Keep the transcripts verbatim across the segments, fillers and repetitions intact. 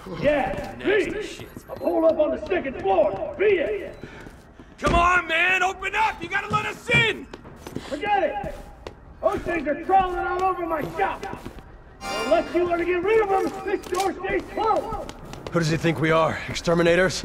Yeah, me! I'll pull up on the second floor. Beat it! Come on, man! Open up! You gotta let us in! Forget it! Those things are crawling all over my shop! Unless you want to get rid of them, this door stays closed! Who does he think we are? Exterminators?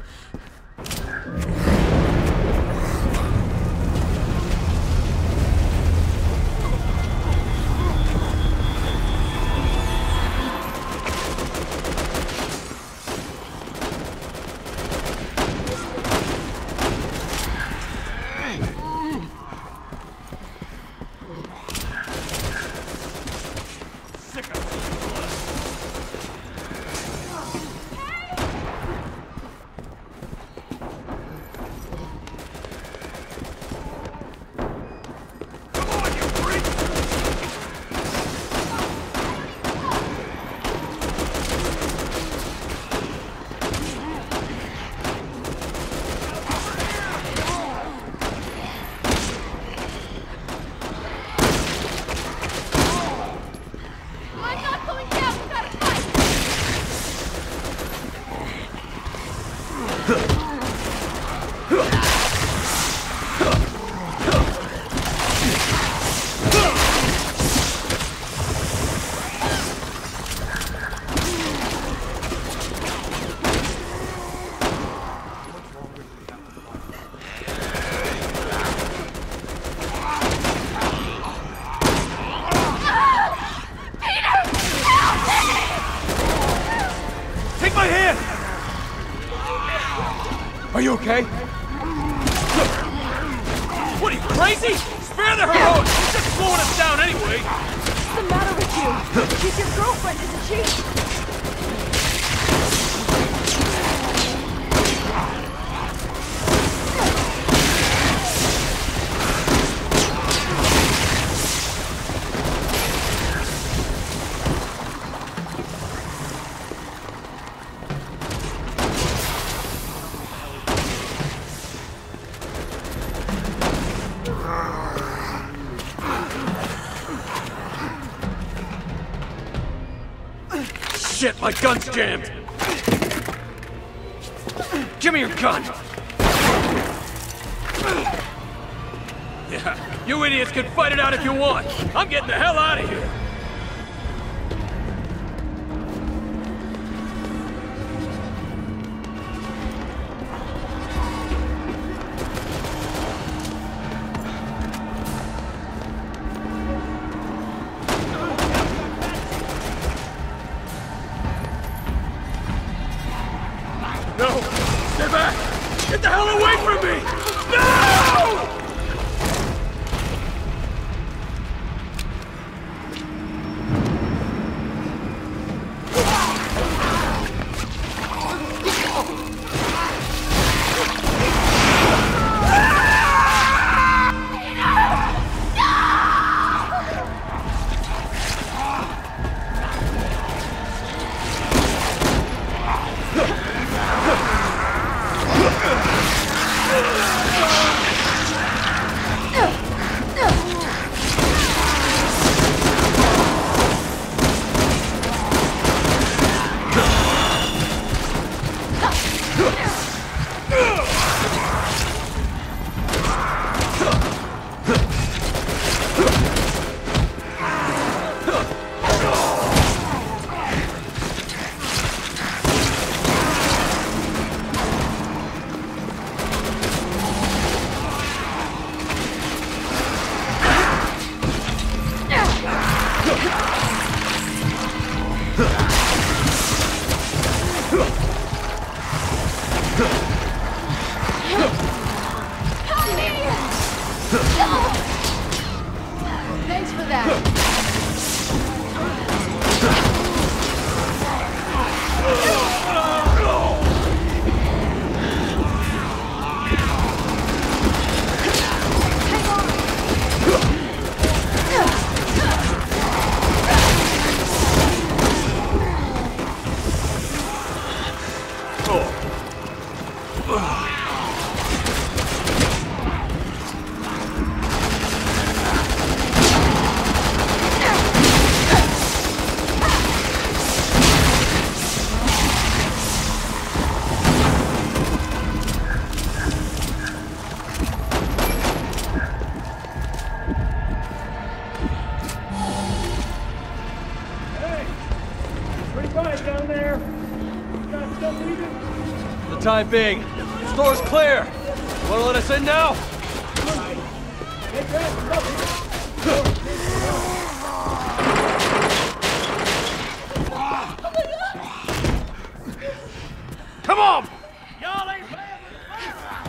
Are you okay? What, are you crazy? Spare the heroics! He's just slowing us down anyway! What's the matter with you? She's your girlfriend, isn't she? Shit, my gun's jammed! Give me your gun! Yeah, you idiots can fight it out if you want! I'm getting the hell out of here! Get the hell away from me! No! Thanks for that. down there? Got something to do? For the time being, the store's clear. You wanna let us in now? Get your ass up. Come on! Y'all ain't playing with fire!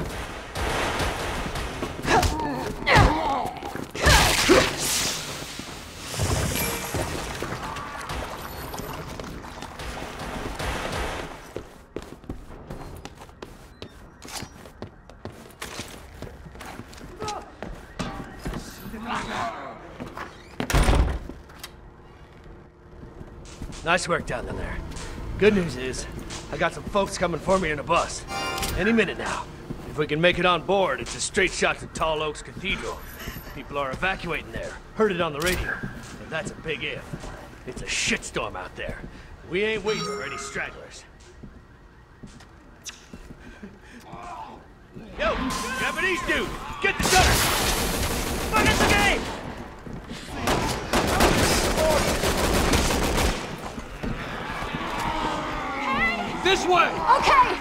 Nice work down there. Good news is, I got some folks coming for me in a bus. Any minute now. If we can make it on board, it's a straight shot to Tall Oaks Cathedral. People are evacuating there. Heard it on the radio. And that's a big if. It's a shitstorm out there. We ain't waiting for any stragglers. Yo, Japanese dude! Get the shutter! Fuck it's the game! This way! Okay!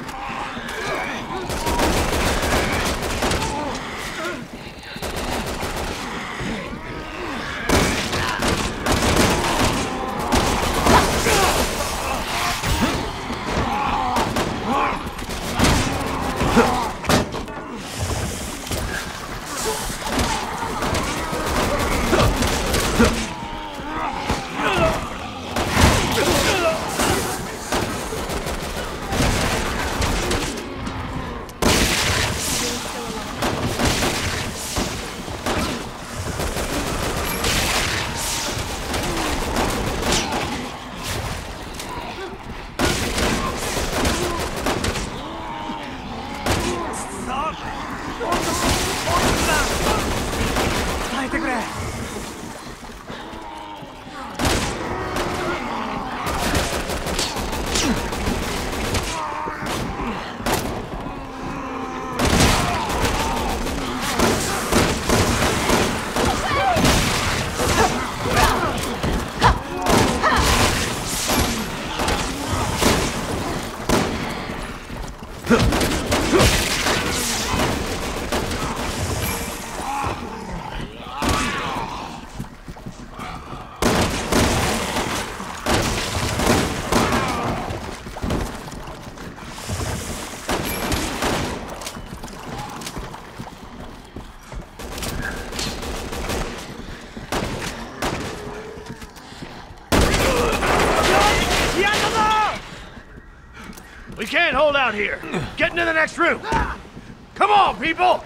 We can't hold out here. Get into the next room. Come on, people!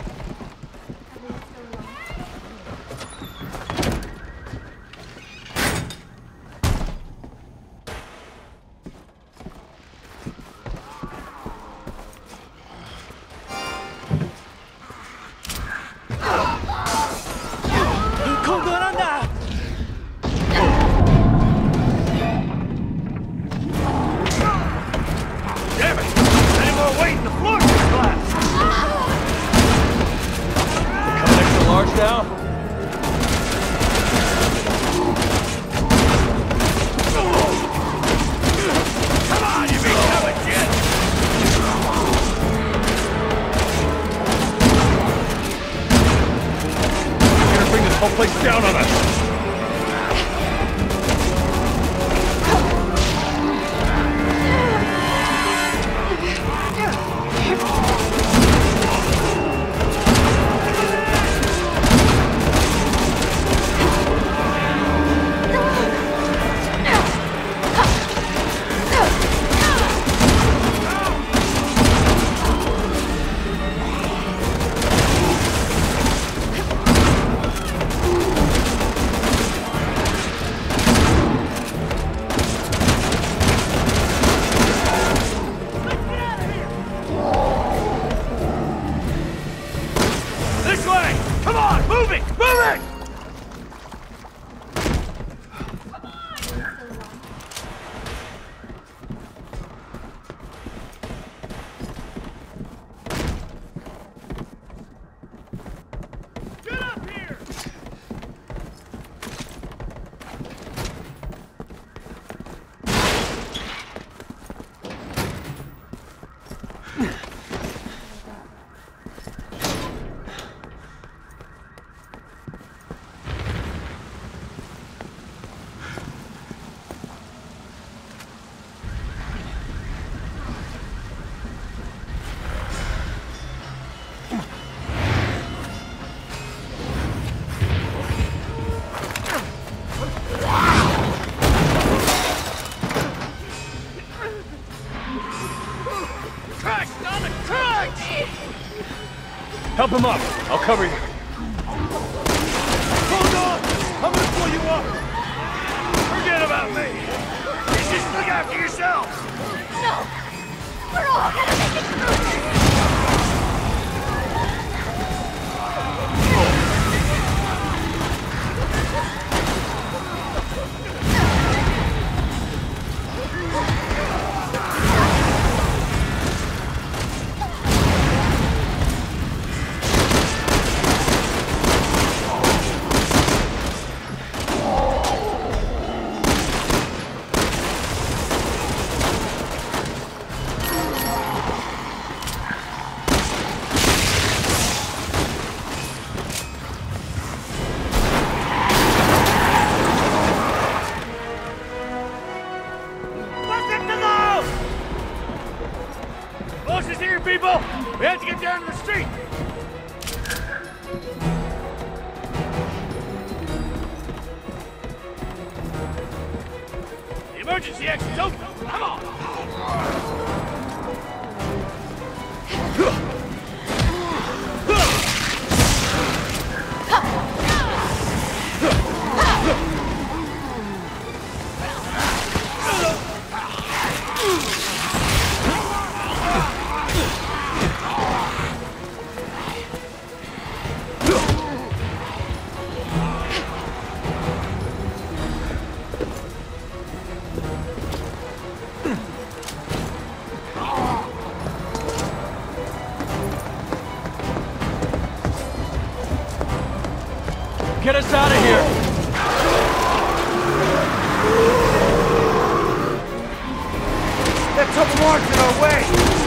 Whole place down on us! Help him up. I'll cover you. Hold on! I'm gonna pull you up! Forget about me! You just look after yourself! No! We're all gonna make it through this! People! We have to get down to the street! The emergency exit's open! Come on! Get us out of here! That's a mark in our way!